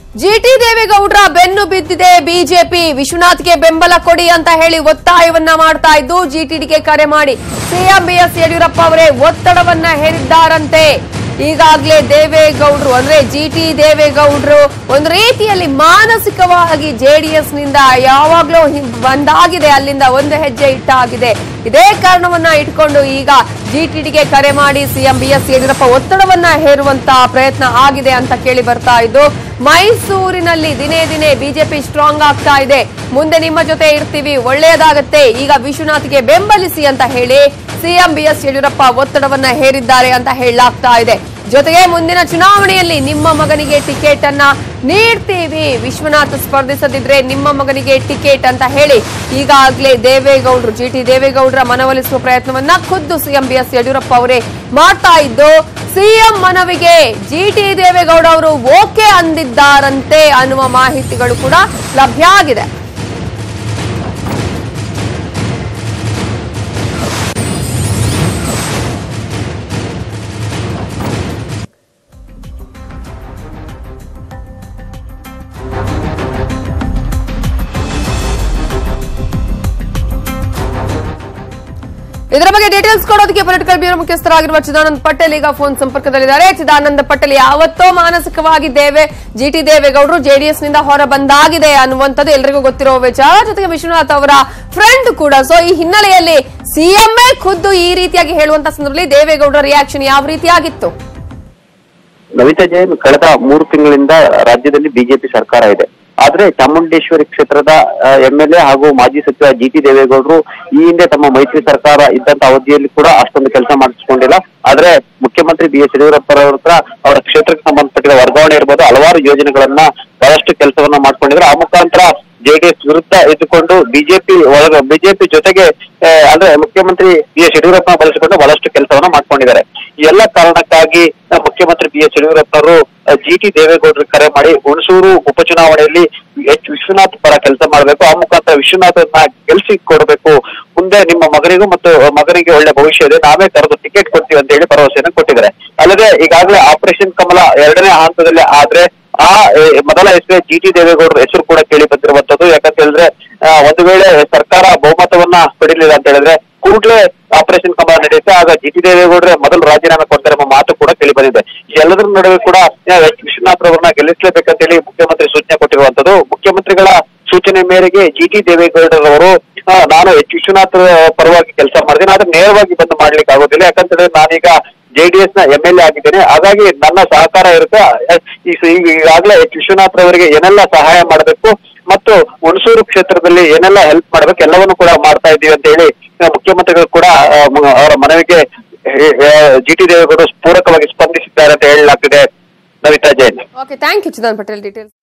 ಜಿಟಿ ದೇವೇಗೌಡರ ಬೆನ್ನು ಬಿದ್ದಿದೆ ಬಿಜೆಪಿ. ವಿಶ್ವನಾಥ್ಗೆ ಬೆಂಬಲ ಕೊಡಿ ಅಂತ ಹೇಳಿ ಒತ್ತಾಯವನ್ನ ಮಾಡ್ತಾ ಇದ್ದು ಜಿಟಿಡಿಗೆ ಕರೆ ಮಾಡಿ ಸಿಎಂ ಬಿಎಸ್ ಯಡಿಯೂರಪ್ಪ ಅವರೇ ಒತ್ತಡವನ್ನ ಹೇರಿದ್ದಾರಂತೆ. ಈಗಾಗಲೇ ದೇವೇಗೌಡರು ಅಂದ್ರೆ ಜಿಟಿ ದೇವೇಗೌಡರು ಒಂದು ರೀತಿಯಲ್ಲಿ ಮಾನಸಿಕವಾಗಿ ಜೆಡಿಎಸ್ ನಿಂದ ಯಾವಾಗ್ಲೂ ಬಂದಾಗಿದೆ, ಅಲ್ಲಿಂದ ಒಂದು ಹೆಜ್ಜೆ ಇಟ್ಟಾಗಿದೆ. ಇದೇ ಕಾರಣವನ್ನ ಇಟ್ಕೊಂಡು ಈಗ ಜಿಟಿಡಿಗೆ ಕರೆ ಮಾಡಿ ಸಿಎಂ ಬಿಎಸ್ ಯಡಿಯೂರಪ್ಪ ಒತ್ತಡವನ್ನ ಹೇರುವಂತ ಪ್ರಯತ್ನ ಆಗಿದೆ ಅಂತ ಕೇಳಿ ಬರ್ತಾ ಇದ್ದು, ಮೈಸೂರಿನಲ್ಲಿ ದಿನೇ ದಿನೇ ಬಿಜೆಪಿ ಸ್ಟ್ರಾಂಗ್ ಆಗ್ತಾ ಇದೆ, ಮುಂದೆ ನಿಮ್ಮ ಜೊತೆ ಇರ್ತೀವಿ, ಒಳ್ಳೆಯದಾಗತ್ತೆ, ಈಗ ವಿಶ್ವನಾಥ್ಗೆ ಬೆಂಬಲಿಸಿ ಅಂತ ಹೇಳಿ ಸಿಎಂ ಬಿಎಸ್ ಯಡಿಯೂರಪ್ಪ ಒತ್ತಡವನ್ನ ಹೇರಿದ್ದಾರೆ ಅಂತ ಹೇಳಲಾಗ್ತಾ ಇದೆ. ಜೊತೆಗೆ ಮುಂದಿನ ಚುನಾವಣೆಯಲ್ಲಿ ನಿಮ್ಮ ಮಗನಿಗೆ ಟಿಕೆಟ್ ಅನ್ನ ನೀಡ್ತೀವಿ, ವಿಶ್ವನಾಥ್ ಸ್ಪರ್ಧಿಸದಿದ್ರೆ ನಿಮ್ಮ ಮಗನಿಗೆ ಟಿಕೆಟ್ ಅಂತ ಹೇಳಿ ಈಗಾಗಲೇ ದೇವೇಗೌಡರು ಜಿಟಿ ದೇವೇಗೌಡರ ಮನವೊಲಿಸುವ ಪ್ರಯತ್ನವನ್ನ ಖುದ್ದು ಸಿಎಂ ಬಿಎಸ್ ಯಡಿಯೂರಪ್ಪ ಅವರೇ ಮಾಡ್ತಾ ಇದ್ದು, ಸಿಎಂ ಮನವಿಗೆ ಜಿಟಿ ದೇವೇಗೌಡ ಅವರು ಓಕೆ ಅಂದಿದ್ದಾರಂತೆ ಅನ್ನುವ ಮಾಹಿತಿಗಳು ಕೂಡ ಲಭ್ಯ ಆಗಿದೆ. ಇದರ ಬಗ್ಗೆ ಡೀಟೇಲ್ಸ್ ಕೊಡೋದಕ್ಕೆ ಪೊಲಿಟಿಕಲ್ ಬ್ಯೂರೋ ಮುಖ್ಯಸ್ಥರಾಗಿರುವ ಚಿದಾನಂದ ಪಟೇಲ್ ಈಗ ಫೋನ್ ಸಂಪರ್ಕದಲ್ಲಿದ್ದಾರೆ. ಚಿದಾನಂದ ಪಟೇಲ್, ಯಾವತ್ತೋ ಮಾನಸಿಕವಾಗಿ ಜಿಟಿ ದೇವೇಗೌಡರು ಜೆಡಿಎಸ್ ನಿಂದ ಹೊರ ಬಂದಾಗಿದೆ ಅನ್ನುವಂಥದ್ದು ಎಲ್ರಿಗೂ ಗೊತ್ತಿರೋ ವಿಚಾರ. ಜೊತೆಗೆ ವಿಶ್ವನಾಥ್ ಅವರ ಫ್ರೆಂಡ್ ಕೂಡ. ಸೊ ಈ ಹಿನ್ನೆಲೆಯಲ್ಲಿ ಸಿಎಂಎ ಖುದ್ದು ಈ ರೀತಿಯಾಗಿ ಹೇಳುವಂತ ಸಂದರ್ಭದಲ್ಲಿ ದೇವೇಗೌಡರ ರಿಯಾಕ್ಷನ್ ಯಾವ ರೀತಿಯಾಗಿತ್ತು? ನವಿತಾ ಜೈನ್, ಕಳೆದ 3 ತಿಂಗಳಿಂದ ರಾಜ್ಯದಲ್ಲಿ ಬಿಜೆಪಿ ಸರ್ಕಾರ ಇದೆ. ಆದ್ರೆ ಚಾಮುಂಡೇಶ್ವರಿ ಕ್ಷೇತ್ರದ ಎಂಎಲ್ಎ ಹಾಗೂ ಮಾಜಿ ಸಚಿವ ಜಿಟಿ ದೇವೇಗೌಡರು ಈ ಹಿಂದೆ ತಮ್ಮ ಮೈತ್ರಿ ಸರ್ಕಾರ ಇದ್ದಂತ ಅವಧಿಯಲ್ಲಿ ಕೂಡ ಅಷ್ಟೊಂದು ಕೆಲಸ ಮಾಡಿಸಿಕೊಂಡಿಲ್ಲ. ಆದ್ರೆ ಮುಖ್ಯಮಂತ್ರಿ ಬಿಎಸ್ ಯಡಿಯೂರಪ್ಪರವರ ಹತ್ರ ಅವರ ಕ್ಷೇತ್ರಕ್ಕೆ ಸಂಬಂಧಪಟ್ಟಿದ ವರ್ಗಾವಣೆ ಇರ್ಬೋದು, ಹಲವಾರು ಯೋಜನೆಗಳನ್ನ ಬಹಳಷ್ಟು ಕೆಲಸವನ್ನ ಮಾಡ್ಕೊಂಡಿದ್ರು. ಆ ಮುಖಾಂತರ ಜೆಡಿಎಸ್ ವಿರುದ್ಧ ಎದ್ದುಕೊಂಡು ಬಿಜೆಪಿ ಜೊತೆಗೆ ಅಂದ್ರೆ ಮುಖ್ಯಮಂತ್ರಿ ಬಿಎಸ್ ಯಡಿಯೂರಪ್ಪ ಬಳಸಿಕೊಂಡು ಬಹಳಷ್ಟು ಕೆಲಸವನ್ನ ಮಾಡ್ಕೊಂಡಿದ್ದಾರೆ. ಈ ಎಲ್ಲ ಕಾರಣಕ್ಕಾಗಿ ಮುಖ್ಯಮಂತ್ರಿ ಬಿಎಸ್ ಯಡಿಯೂರಪ್ಪರು ಜಿಟಿ ದೇವೇಗೌಡರಿಗೆ ಕರೆ ಮಾಡಿ ಹುಣಸೂರು ಉಪಚುನಾವಣೆಯಲ್ಲಿ ವಿಶ್ವನಾಥ್ ಪರ ಕೆಲಸ ಮಾಡಬೇಕು, ಆ ಮುಖಾಂತರ ವಿಶ್ವನಾಥ್ನ ಗೆಲ್ಸಿ ಕೊಡಬೇಕು, ಮುಂದೆ ನಿಮ್ಮ ಮಗನಿಗೆ ಒಳ್ಳೆ ಭವಿಷ್ಯ ಇದೆ, ನಾವೇ ಕರೆದು ಟಿಕೆಟ್ ಕೊಡ್ತೀವಿ ಅಂತ ಹೇಳಿ ಭರವಸೆಯನ್ನು ಕೊಟ್ಟಿದ್ದಾರೆ. ಅಲ್ಲದೆ ಈಗಾಗಲೇ ಆಪರೇಷನ್ ಕಮಲ 2ನೇ ಹಂತದಲ್ಲಿ ಆದ್ರೆ ಆ ಮೊದಲ ಹೆಸರೇ ಜಿಟಿ ದೇವೇಗೌಡರ ಹೆಸರು ಕೂಡ ಕೇಳಿ ಬಂದಿರುವಂತದ್ದು. ಯಾಕಂತ ಹೇಳಿದ್ರೆ ಒಂದು ವೇಳೆ ಸರ್ಕಾರ ಬಹುಮತವನ್ನ ಪಡೀಲಿಲ್ಲ ಅಂತ ಹೇಳಿದ್ರೆ ಕೂಡಲೇ ಆಪರೇಷನ್ ಕಮಲ ನಡೆಯುತ್ತೆ, ಆಗ ಜಿಟಿ ದೇವೇಗೌಡರ ಮೊದಲು ರಾಜೀನಾಮೆ ಕೊಡ್ತಾರೆ ಎಂಬ ಮಾತು ಕೂಡ ಕೇಳಿ ಬಂದಿದೆ. ಎಲ್ಲದರ ನಡುವೆ ಕೂಡ ವಿಶ್ವನಾಥ್ ಅವರನ್ನ ಗೆಲ್ಲಿಸಲೇಬೇಕಂತ ಹೇಳಿ ಮುಖ್ಯಮಂತ್ರಿ ಸೂಚನೆ ಕೊಟ್ಟಿರುವಂತದ್ದು. ಮುಖ್ಯಮಂತ್ರಿಗಳ ಸೂಚನೆ ಮೇರೆಗೆ ಜಿಟಿ ದೇವೇಗೌಡರವರು ನಾನು ವಿಶ್ವನಾಥ್ ಪರವಾಗಿ ಕೆಲಸ ಮಾಡಿದ್ದೇನೆ, ಆದ್ರೆ ನೇರವಾಗಿ ಬಂದು ಮಾಡ್ಲಿಕ್ಕೆ ಆಗೋದಿಲ್ಲ, ಯಾಕಂತ ಹೇಳಿದ್ರೆ ನಾನೀಗ ಜೆಡಿಎಸ್ ನ ಎಂಎಲ್ಎ ಆಗಿದ್ದೇನೆ, ಹಾಗಾಗಿ ನನ್ನ ಸಹಕಾರ ಇರುತ್ತೆ, ಈಗಾಗಲೇ ವಿಶ್ವನಾಥ್ ಅವರಿಗೆ ಏನೆಲ್ಲ ಸಹಾಯ ಮಾಡಬೇಕು ಮತ್ತು ಹುಣಸೂರು ಕ್ಷೇತ್ರದಲ್ಲಿ ಏನೆಲ್ಲ ಹೆಲ್ಪ್ ಮಾಡ್ಬೇಕು ಎಲ್ಲವನ್ನು ಕೂಡ ಮಾಡ್ತಾ ಇದ್ದೀವಿ ಅಂತ ಹೇಳಿ ಮುಖ್ಯಮಂತ್ರಿಗಳು ಕೂಡ ಅವರ ಮನವಿಗೆ ಜಿಟಿ ದೇವೇಗೌಡರು ಪೂರಕವಾಗಿ ಸ್ಪಂದಿಸಿದ್ದಾರೆ ಅಂತ ಹೇಳಲಾಗ್ತಿದೆ. Navita Jain. Okay, thank you Chidananda Patel. Details